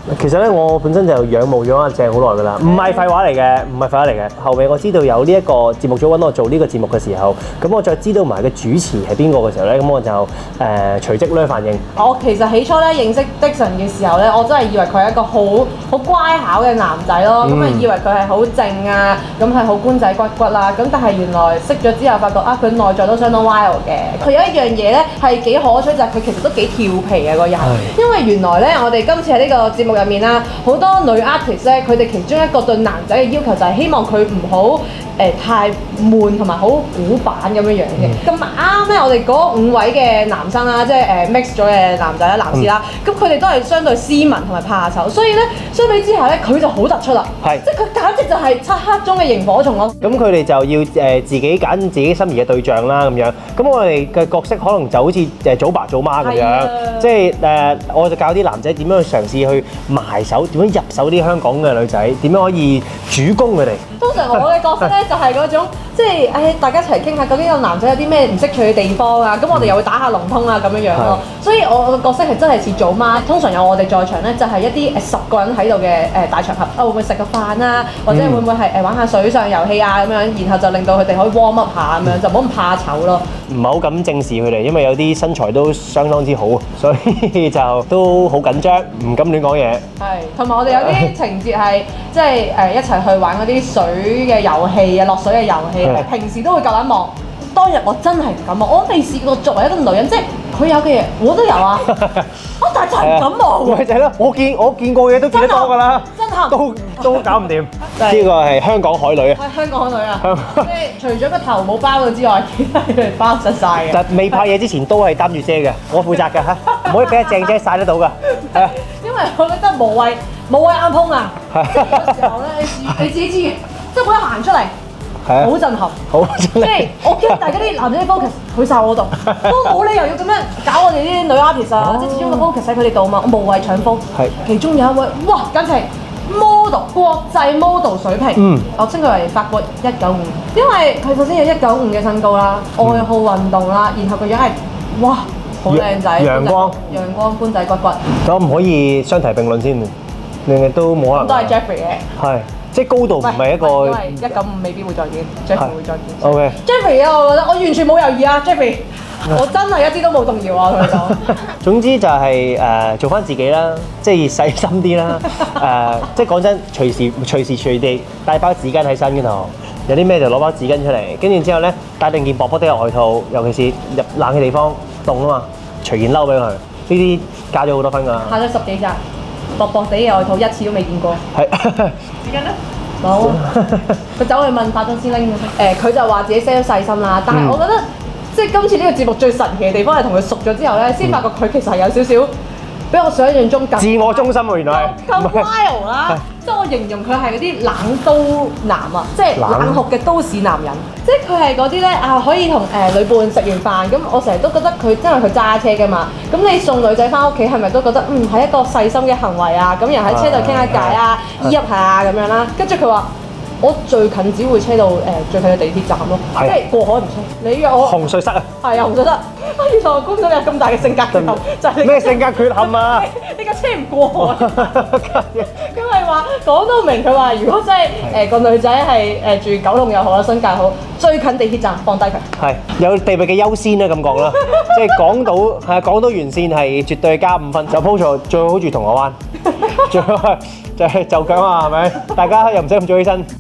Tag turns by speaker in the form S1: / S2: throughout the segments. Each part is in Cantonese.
S1: 其實咧，我本身就仰慕咗阿鄭好耐㗎啦，唔係廢話嚟嘅，唔係廢話嚟嘅。後尾我知道有呢一個節目組揾我做呢個節目嘅時候，咁我再知道埋個主持係邊個嘅時候咧，咁我就隨即咧反應。
S2: 我其實起初咧認識 Dixon 嘅時候咧，我真係以為佢係一個好乖巧嘅男仔咯，咁啊以為佢係好靜啊，咁係好官仔骨骨啦，咁但係原來識咗之後發覺啊，佢內在都相當 wild 嘅。佢有一樣嘢咧係幾可取，就係佢其實都幾調皮嘅個人，因為原來咧我哋今次喺呢個節目入面啦，好多女 artist 咧，佢哋其中一個對男仔嘅要求就係希望佢唔好太悶同埋好古板咁樣樣嘅。咁啱咧，我哋嗰5位嘅男生啦，即係mix 咗嘅男仔啦、男士啦，咁佢哋都係相對斯文同埋怕醜，所以咧相比之下咧，佢就好突出啦。係，即係佢簡直就係漆黑中嘅螢火蟲咯。
S1: 咁佢哋就要自己揀自己心儀嘅對象啦，咁樣。咁我哋嘅角色可能就好似祖爸祖媽咁樣，即係我就教啲男仔點樣去嘗試去埋手，點樣入手啲香港嘅女仔，點樣可以主攻佢哋。
S2: 通常我嘅角色咧就係嗰種，即係大家一齊傾下究竟個男仔有啲咩唔識趣嘅地方啊，咁我哋又會打下龍通啊咁樣樣咯。所以我嘅角色係真係似祖媽，通常有我哋在場咧，就係一啲10個人喺度嘅大場合，會唔會食個飯啊，或者會唔會係玩下水上遊戲啊咁樣，然後就令到佢哋可以 warm up 下咁樣，就唔好咁怕醜咯。
S1: 唔係好敢正視佢哋，因為有啲身材都相當之好，所以就都好緊張，唔敢亂講嘢。
S2: 係，同埋我哋有啲情節係即係一齊去玩嗰啲水嘅遊戲啊，落水嘅遊戲，平時都會夠膽望。當日我真係唔敢望，我未試過作為一個女人，即係佢有嘅嘢我都有啊，但係真係唔敢望。
S1: 咪就係咯，我見過嘢都見得多㗎啦，
S2: 真係
S1: 都搞唔掂。呢個係香港海女啊！
S2: 係香港海女啊！即係除咗個頭冇包到之外，其他佢包實晒嘅。
S1: 但未拍嘢之前都係擔住遮嘅，我負責㗎嚇，唔可以俾阿鄭姐曬得到㗎。係啊，
S2: 因為我覺得無謂啱碰啊！即係有時候咧，你自己知，即係我一行出嚟。好震撼，好即係我驚大家啲男仔啲 focus 去晒我度，都冇理由要咁樣搞我哋啲女 artist 啊！即係始終個 focus 喺佢哋度嘛，我無謂搶 focus。係，其中有一位哇，簡直係 model 國際 model 水平，我稱佢為法國195，因為佢首先有195嘅身高啦，愛好運動啦，然後個樣係哇好靚仔，陽光官仔骨骨。
S1: 咁唔可以相提並論先，另外都冇可能。
S2: 都係 Jeffrey 嘅。係。
S1: 即係高度唔係一個，
S2: 因為195未必會再見 ，Jeffrey 會再見。
S1: OK。
S2: Jeffrey 啊，我覺得我完全冇猶豫啊 ，Jeffrey， 我真係一啲都冇動搖啊，同你講。總
S1: 之就係做翻自己啦，即係細心啲啦。即係講真，隨時隨地帶包紙巾喺身嗰度，有啲咩就攞包紙巾出嚟，跟住之後咧帶定件薄薄啲嘅外套，尤其是入冷嘅地方凍啊嘛，除件褸俾佢，呢啲加咗好多分㗎。
S2: 下咗10幾集。薄薄地嘅外套一次都未見過。係。紙巾咧？冇。佢走去問化妝師拎嘅。佢就話自己 set 咗細心啦，但係我覺得即係今次呢個節目最神奇嘅地方係同佢熟咗之後咧，先發覺佢其實係有少少比我想象中更
S1: 自我中心喎，原來
S2: 咁 wild 啦！即係我形容佢係嗰啲冷都男啊，即係冷酷嘅都市男人。即係佢係嗰啲咧可以同女伴食完飯咁，我成日都覺得佢因為佢揸車㗎嘛，咁你送女仔翻屋企係咪都覺得係一個細心嘅行為啊？咁又喺車度傾下偈啊，依入下咁樣啦。跟住佢話：我最近只會車到最近嘅地鐵站咯，即係過海唔車。你約我
S1: 紅隧塞啊！
S2: 係啊，紅隧塞。原來我觀眾有咁大嘅性格缺陷，就係
S1: 咩性格缺陷啊？
S2: 你架車唔過海。因為話講到明，佢話如果真係個女仔係住九龍又好啦，新界好，最近地鐵站放低佢。係
S1: 有地域嘅優先啦，咁講啦，即係港島沿線係絕對加5分，就鋪錯最好住銅鑼灣，最好就係就腳啊，係咪？大家又唔使咁早起身。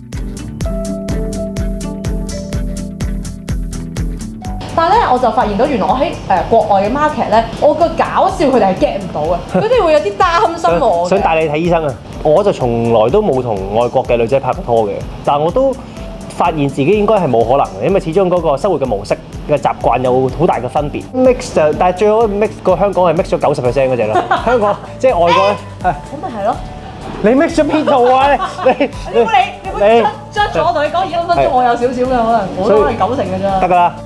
S2: 但係咧，我就發現到原來我喺國外嘅 market 咧，我個搞笑佢哋係 get 唔到嘅，佢哋會有啲擔心我。想帶你睇醫生啊！我就從來都冇同外國嘅女仔拍過拖嘅，但係我都發現自己應該係冇可能嘅，因為始終嗰個生活嘅模式嘅習慣有好大嘅分別。mix 就，但係最好 mix 個香港係 mix 咗90% 嗰隻咯。香港即係外國咧，係。咁咪係咯。你 mix 咗邊度啊？你將咗我同你講2分鐘，我有少少嘅可能，我都係90%嘅啫。得㗎啦。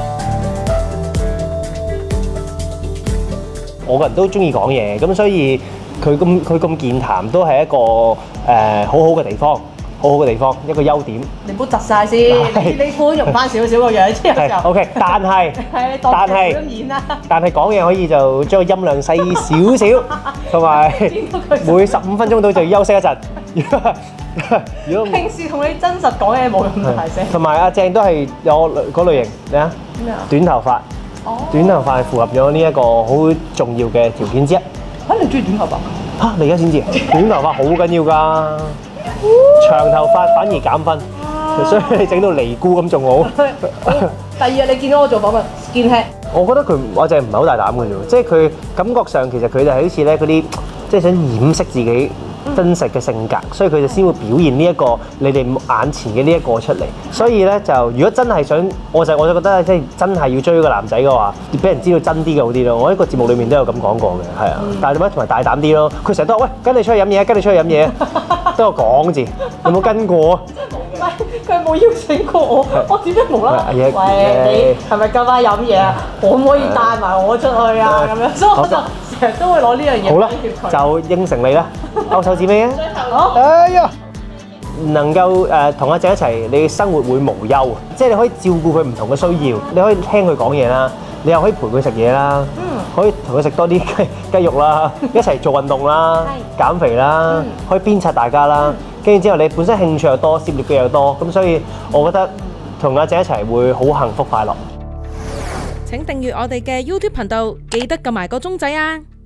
S2: 我個人都中意講嘢，咁所以佢咁健談都係一個好好嘅地方。
S1: 好好嘅地方，一個優點。
S2: 你唔好窒曬先，你寬容翻少少個樣先有時候。
S1: OK， 但係
S2: 係你當劇咁演啦。
S1: 但係講嘢可以就將個音量細少少，同埋每15分鐘到就要休息一陣。如果
S2: 平時同你真實講嘢冇咁大聲。
S1: 同埋阿鄭都係有嗰類型，你啊，
S2: 咩啊？
S1: 短頭髮，短頭髮係符合咗呢一個好重要嘅條件之一。
S2: 嚇你中意短頭髮？
S1: 嚇你而家先知，短頭髮好緊要㗎，長頭髮反而減分，所以你整到尼姑咁仲好。
S2: 第二日你見到我做訪問，skin head。
S1: 我覺得佢阿鄭唔係好大膽嘅啫，即係佢感覺上其實佢哋係好似咧嗰啲，即係想掩飾自己真實嘅性格，所以佢就先會表現呢一個你哋眼前嘅呢一個出嚟。所以咧就如果真係想，我就覺得即係真係要追個男仔嘅話，要俾人知道真啲嘅好啲咯。我呢個節目裡面都有咁講過嘅，係啊，但係點解同埋大膽啲咯？佢成日都話喂，跟你出去飲嘢，跟你出去飲嘢，都有講字，有冇跟過啊？
S2: 唔係，佢冇邀請過我，我點解無啦啦？喂，你係咪今晚飲嘢啊？可唔可以帶埋我出去啊？咁樣，所以我就成日都會攞呢樣嘢。
S1: 好啦，就應承你啦，勾手指尾啊！
S2: 好。
S1: 哎呀，能夠同阿鄭一齊，你嘅生活會無憂，即係你可以照顧佢唔同嘅需要，你可以聽佢講嘢啦，你又可以陪佢食嘢啦，可以同佢食多啲雞肉啦，一齊做運動啦，減肥啦，可以鞭策大家啦。跟住之後，你本身興趣又多，涉獵嘅又多，咁所以我覺得同阿鄭一齊會好幸福快樂。
S3: 請訂閱我哋嘅 YouTube 頻道，記得撳埋個鐘仔啊！